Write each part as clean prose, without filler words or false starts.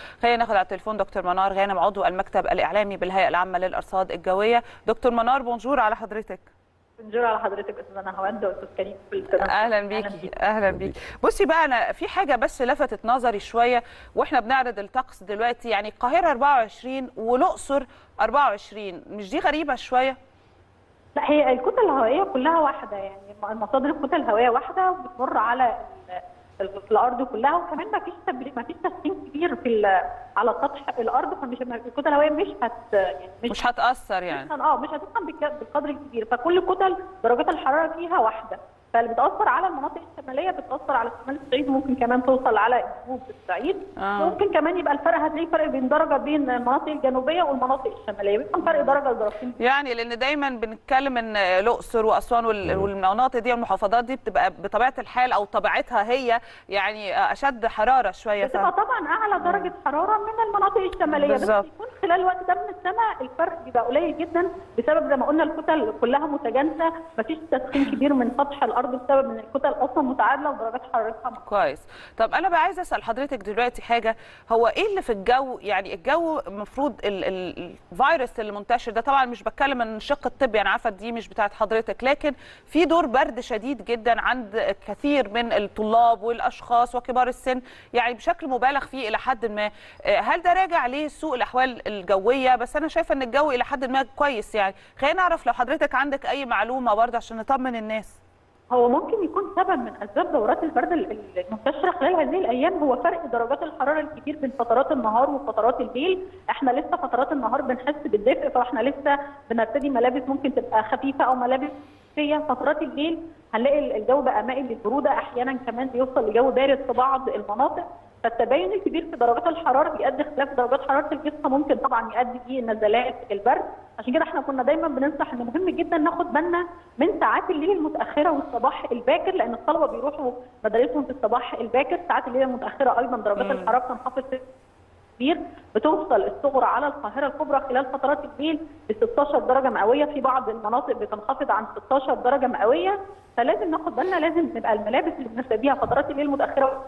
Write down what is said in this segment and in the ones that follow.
خلينا ناخد على التليفون دكتور منار غانم عضو المكتب الاعلامي بالهيئه العامه للارصاد الجويه. دكتور منار بونجور على حضرتك. بونجور على حضرتك استاذه نهاوند واستاذ كريم في القناه. اهلا بيكي. اهلا بيكي. بصي بقى، انا في حاجه بس لفتت نظري شويه واحنا بنعرض الطقس دلوقتي، يعني القاهره 24 والاقصر 24، مش دي غريبه شويه؟ لا، هي الكتل الهوائيه كلها واحده، يعني مصادر الكتل الهوائيه واحده وبتمر على الارض كلها، وكمان ما فيش تسخين كبير على سطح الارض، فمش الكتل الهوائيه مش هتاثر يعني مش هتسخن بالقدر الكبير، فكل كتل درجات الحراره فيها واحده، فاللي بتاثر على المناطق الشماليه بتاثر على شمال الصعيد، وممكن كمان توصل على جنوب الصعيد. ممكن كمان يبقى الفرق، هتلاقي فرق بين درجه بين المناطق الجنوبيه والمناطق الشماليه، بيبقى فرق درجه لدرجتين يعني، لان دايما بنتكلم ان الاقصر واسوان والمناطق دي والمحافظات دي بتبقى بطبيعه الحال او طبيعتها هي يعني اشد حراره شويه، بتبقى طبعا اعلى درجه حراره من المناطق الشماليه، بس يكون خلال الوقت ده من السنه الفرق بيبقى قليل جدا، بسبب زي ما قلنا الكتل كلها متجانسه، مفيش تسخين كبير من سطح الارض بسبب ان الكتل اصلا متعادله ودرجات حرارتها كويس. طب انا بقى عايزه اسال حضرتك دلوقتي حاجه، هو ايه اللي في الجو؟ يعني الجو المفروض الفيروس اللي منتشر ده، طبعا مش بتكلم من الشق الطبي، انا عارفه دي مش بتاعت حضرتك، لكن في دور برد شديد جدا عند كثير من الطلاب والاشخاص وكبار السن، يعني بشكل مبالغ فيه الى حد ما. هل ده راجع ليه سوء الاحوال الجويه؟ بس انا شايفه ان الجو الى حد ما كويس، يعني خلينا نعرف لو حضرتك عندك اي معلومه برضه عشان نطمن الناس. هو ممكن يكون سبب من اسباب دورات البرد المنتشره خلال هذه الايام هو فرق درجات الحراره الكبير بين فترات النهار وفترات الليل، احنا لسه فترات النهار بنحس بالدفء، فاحنا لسه بنرتدي ملابس ممكن تبقى خفيفه او ملابس خفيه، فترات الليل هنلاقي الجو بقى مائل للبروده، احيانا كمان بيوصل لجو بارد في بعض المناطق، فالتباين الكبير في درجات الحراره بيؤدي اختلاف درجات حراره الجسم، ممكن طبعا يؤدي لنزلات البرد، عشان كده احنا كنا دايما بننصح ان مهم جدا ناخد بالنا من ساعات الليل المتاخره والصباح الباكر، لان الطلبه بيروحوا مدارسهم في الصباح الباكر، ساعات الليل المتاخره ايضا درجات الحراره بتنخفض كبير، بتوصل الصغرى على القاهره الكبرى خلال فترات الليل ل 16 درجه مئويه، في بعض المناطق بتنخفض عن 16 درجه مئويه، فلازم ناخد بالنا، لازم نبقى الملابس اللي بنرتديها فترات الليل المتاخره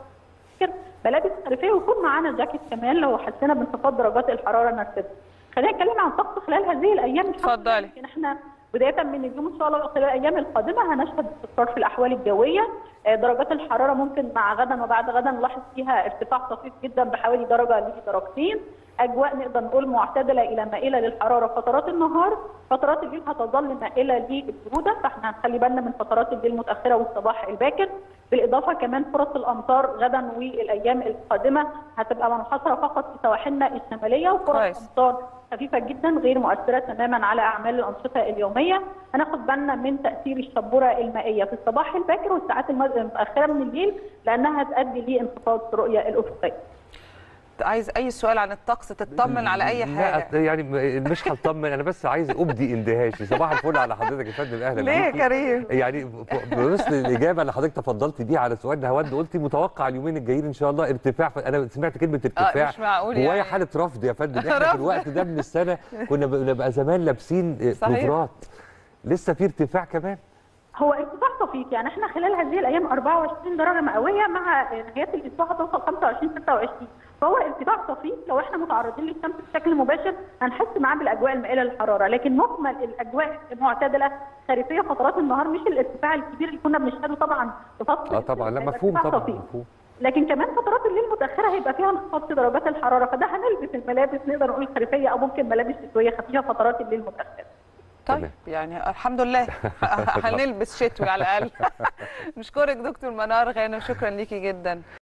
ملابس خريفيه، ويكون معانا جاكيت كمان لو حسينا بانخفاض درجات الحراره نرتدي. خلينا نتكلم عن الطقس خلال هذه الايام. اتفضلي. يمكن احنا بدايه من اليوم ان شاء الله خلال الايام القادمه هنشهد استقرار في الاحوال الجويه، درجات الحراره ممكن مع غدا وبعد غدا نلاحظ فيها ارتفاع طفيف جدا بحوالي درجه لدرجتين، اجواء نقدر نقول معتدله الى مائله للحراره فترات النهار، فترات الليل هتظل مائله للبروده، فاحنا هنخلي بالنا من فترات الليل المتاخره والصباح الباكر، بالاضافه كمان فرص الامطار غدا والايام القادمه هتبقى منحصره فقط في سواحلنا الشماليه، وفرص امطار خفيفه جدا غير مؤثره تماما على اعمال الانشطه اليوميه. هناخد بالنا من تاثير الشبوره المائيه في الصباح الباكر والساعات المتاخره من الليل، لانها هتؤدي لانخفاض الرؤيه الافقيه. عايز اي سؤال عن الطقس تطمن على اي حاجه؟ لا يعني مش هطمن، انا بس عايز ابدي اندهاشي. صباح الفل على حضرتك يا فندم، اهلا ليه يا كريم؟ يعني بص الاجابه اللي حضرتك تفضلتي بيها على سؤال نهاوند، قلتي متوقع اليومين الجايين ان شاء الله ارتفاع، انا سمعت كلمه ارتفاع، مش معقول هوايه يعني. حاله رفض يا فندم، احنا في الوقت ده من السنه كنا بنبقى زمان لابسين بلوفرات، لسه في ارتفاع كمان. هو ارتفاع طفيف، يعني احنا خلال هذه الايام 24 درجه مئويه، مع نهايه الاسبوع هتوصل 25 26، فهو ارتفاع طفيف، لو احنا متعرضين للشمس بشكل مباشر هنحس معاه بالاجواء المائله للحراره، لكن مجمل الاجواء معتدله خريفيه فترات النهار، مش الارتفاع الكبير اللي كنا بنشهده طبعا في فصل طبعا لا مفهوم طبعا مفهوم. لكن كمان فترات الليل المتاخره هيبقى فيها انخفاض في درجات الحراره، فده هنلبس الملابس نقدر نقول خريفيه او ممكن ملابس شتويه خفيفه فترات الليل المتاخره. طيب يعني الحمد لله هنلبس شتوي على الاقل. نشكرك دكتور منار غانم، شكرا ليكي جدا.